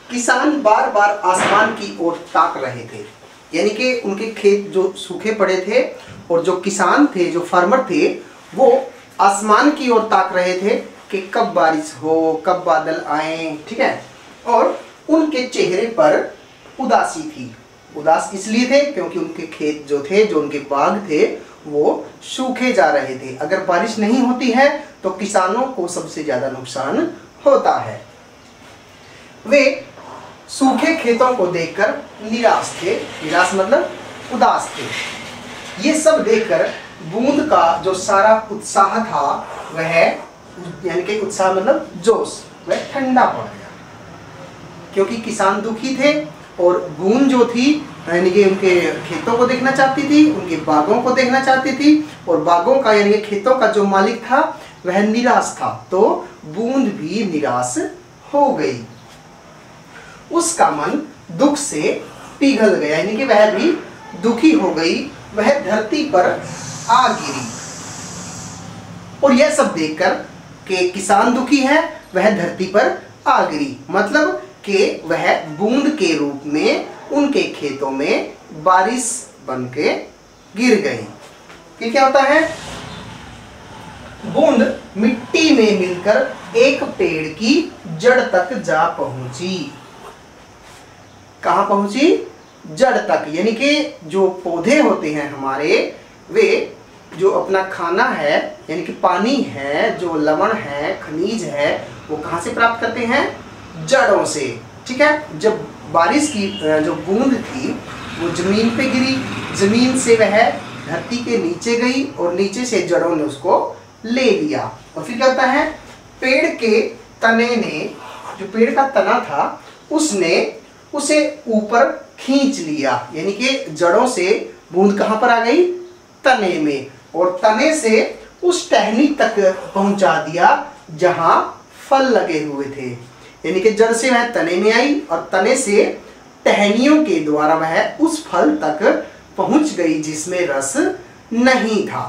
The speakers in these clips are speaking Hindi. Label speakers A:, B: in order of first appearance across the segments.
A: किसान बार बार आसमान की ओर ताक रहे थे, यानी कि उनके खेत जो सूखे पड़े थे और जो किसान थे, जो फार्मर थे, वो आसमान की ओर ताक रहे थे कि कब बारिश हो, कब बादल आए, ठीक है। और उनके चेहरे पर उदासी थी। उदास इसलिए थे क्योंकि उनके खेत जो थे, जो उनके बाग थे, वो सूखे जा रहे थे। अगर बारिश नहीं होती है तो किसानों को सबसे ज्यादा नुकसान होता है। वे सूखे खेतों को देखकर निराश थे। निराश मतलब उदास थे। ये सब देखकर बूंद का जो सारा उत्साह था वह, यानी कि उत्साह मतलब जोश, वह ठंडा पड़ गया। क्योंकि किसान दुखी थे और बूंद जो थी यानी कि उनके खेतों को देखना चाहती थी, उनके बागों को देखना चाहती थी, और बागों का यानी कि खेतों का जो मालिक था वह निराश था, तो बूंद भी निराश हो गई। उसका मन दुख से पिघल गया, यानी कि वह भी दुखी हो गई। वह धरती पर आ गिरी। और यह सब देखकर कि किसान दुखी है, वह धरती पर आ गिरी, मतलब कि वह बूंद के रूप में उनके खेतों में बारिश बनके गिर गई। फिर क्या होता है? बूंद मिट्टी में मिलकर एक पेड़ की जड़ तक जा पहुंची। कहां पहुंची? जड़ तक, यानी कि जो पौधे होते हैं हमारे, वे जो अपना खाना है, यानी कि पानी है, जो लवण है, खनिज है, वो कहां से प्राप्त करते हैं? जड़ों से, ठीक है। जब बारिश की जो बूंद थी वो जमीन पे गिरी, जमीन से वह धरती के नीचे गई और नीचे से जड़ों ने उसको ले लिया। और फिर क्या होता है? पेड़ के तने ने, जो पेड़ का तना था, उसने उसे ऊपर खींच लिया, यानी कि जड़ों से बूंद कहां पर आ गई? तने में, और तने से उस टहनी तक पहुंचा दिया जहां फल लगे हुए थे। यानी कि जड़ से वह तने में आई और तने से टहनियों के द्वारा वह उस फल तक पहुंच गई जिसमें रस नहीं था।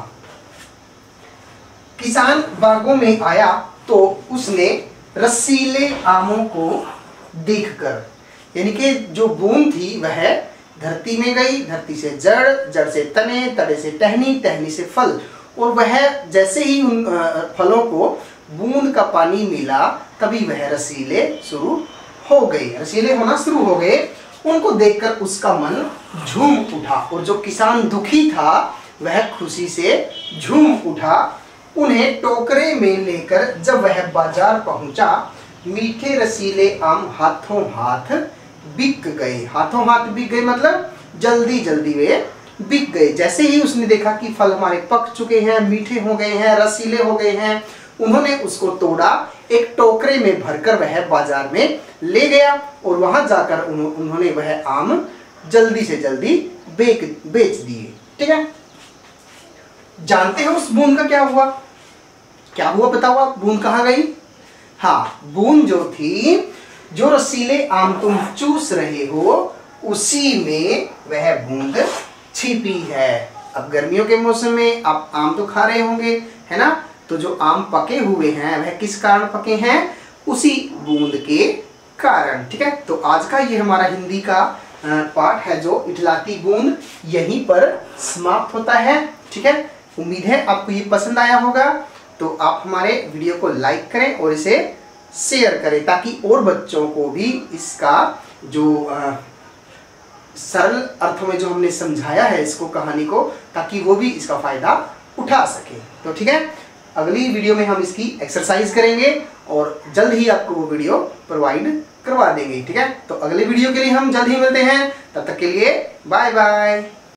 A: किसान बागों में आया तो उसने रसीले आमों को देखकर, यानी कि जो बूंद थी वह धरती में गई, धरती से जड़, जड़ से तने, तने से टहनी, टहनी से फल, और वह जैसे ही उन फलों को बूंद का पानी मिला तभी वह रसीले शुरू हो गए, रसीले होना शुरू हो गए। उनको देखकर उसका मन झूम उठा, और जो किसान दुखी था वह खुशी से झूम उठा। उन्हें टोकरे में लेकर जब वह बाजार पहुंचा, मीठे रसीले आम हाथों हाथ बिक गए। हाथों हाथ बिक गए मतलब जल्दी जल्दी वे बिक गए। जैसे ही उसने देखा कि फल हमारे पक चुके हैं, मीठे हो गए हैं, रसीले हो गए हैं, उन्होंने उसको तोड़ा, एक टोकरे में भरकर वह बाजार में ले गया और वहां जाकर उन्होंने वह आम जल्दी से जल्दी बेच दिए। ठीक है, जानते हो उस बूंद का क्या हुआ? क्या हुआ बताओ आप? बूंद कहां गई? हाँ, बूंद जो थी, जो रसीले आम तुम चूस रहे हो, उसी में वह बूंद छिपी है। अब गर्मियों के मौसम में आप आम तो खा रहे होंगे, है ना? तो जो आम पके हुए हैं वह किस कारण पके हैं? उसी बूंद के कारण। ठीक है, तो आज का ये हमारा हिंदी का पाठ है जो इठलाती बूंद, यहीं पर समाप्त होता है। ठीक है, उम्मीद है आपको ये पसंद आया होगा। तो आप हमारे वीडियो को लाइक करें और इसे शेयर करें ताकि और बच्चों को भी इसका जो सरल अर्थों में जो हमने समझाया है इसको, कहानी को, ताकि वो भी इसका फायदा उठा सके। तो ठीक है, अगली वीडियो में हम इसकी एक्सरसाइज करेंगे और जल्द ही आपको वो वीडियो प्रोवाइड करवा देंगे। ठीक है, तो अगले वीडियो के लिए हम जल्द ही मिलते हैं। तब तक के लिए बाय बाय।